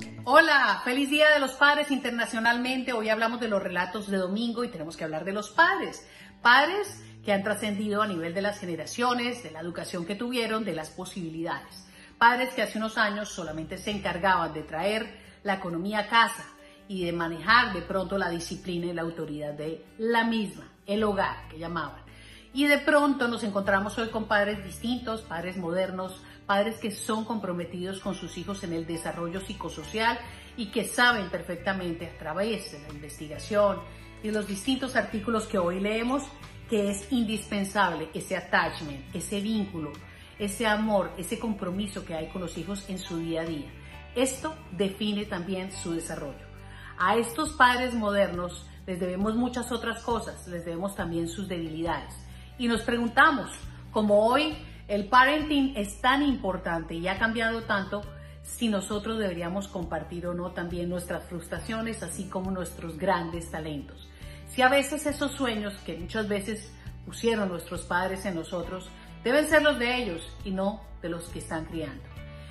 Hola, feliz Día de los Padres internacionalmente. Hoy hablamos de los relatos de domingo y tenemos que hablar de los padres. Padres que han trascendido a nivel de las generaciones, de la educación que tuvieron, de las posibilidades. Padres que hace unos años solamente se encargaban de traer la economía a casa y de manejar de pronto la disciplina y la autoridad de la misma, el hogar que llamaban. Y de pronto nos encontramos hoy con padres distintos, padres modernos, padres que son comprometidos con sus hijos en el desarrollo psicosocial y que saben perfectamente a través de la investigación y los distintos artículos que hoy leemos que es indispensable ese attachment, ese vínculo, ese amor, ese compromiso que hay con los hijos en su día a día. Esto define también su desarrollo. A estos padres modernos les debemos muchas otras cosas, les debemos también sus debilidades. Y nos preguntamos, como hoy el parenting es tan importante y ha cambiado tanto, si nosotros deberíamos compartir o no también nuestras frustraciones, así como nuestros grandes talentos. Si a veces esos sueños que muchas veces pusieron nuestros padres en nosotros, deben ser los de ellos y no de los que están criando.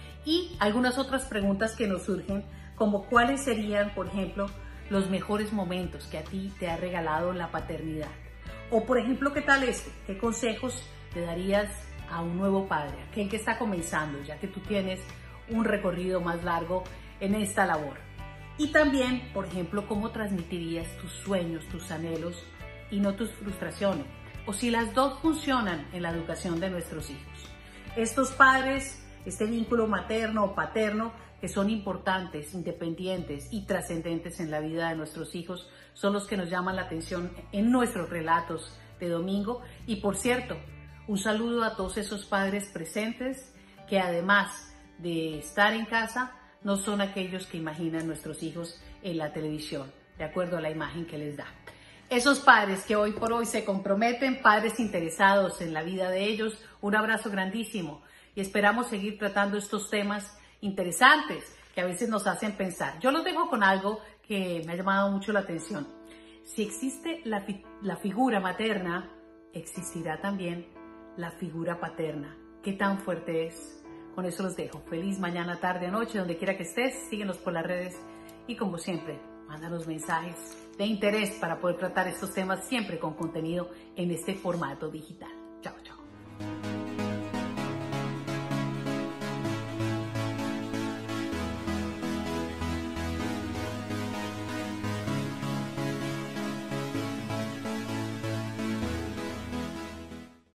Y algunas otras preguntas que nos surgen, como cuáles serían, por ejemplo, los mejores momentos que a ti te ha regalado la paternidad. O, por ejemplo, ¿qué tal este? ¿Qué consejos le darías a un nuevo padre, aquel que está comenzando, ya que tú tienes un recorrido más largo en esta labor? Y también, por ejemplo, ¿cómo transmitirías tus sueños, tus anhelos y no tus frustraciones? O si las dos funcionan en la educación de nuestros hijos. Estos padres, este vínculo materno o paterno, que son importantes, independientes y trascendentes en la vida de nuestros hijos, son los que nos llaman la atención en nuestros relatos de domingo. Y por cierto, un saludo a todos esos padres presentes que además de estar en casa, no son aquellos que imaginan nuestros hijos en la televisión, de acuerdo a la imagen que les da. Esos padres que hoy por hoy se comprometen, padres interesados en la vida de ellos, un abrazo grandísimo y esperamos seguir tratando estos temas interesantes que a veces nos hacen pensar. Yo los dejo con algo que me ha llamado mucho la atención. Si existe la figura materna, existirá también la figura paterna. ¿Qué tan fuerte es? Con eso los dejo. Feliz mañana, tarde, noche, donde quiera que estés. Síguenos por las redes y como siempre, mándanos mensajes de interés para poder tratar estos temas siempre con contenido en este formato digital.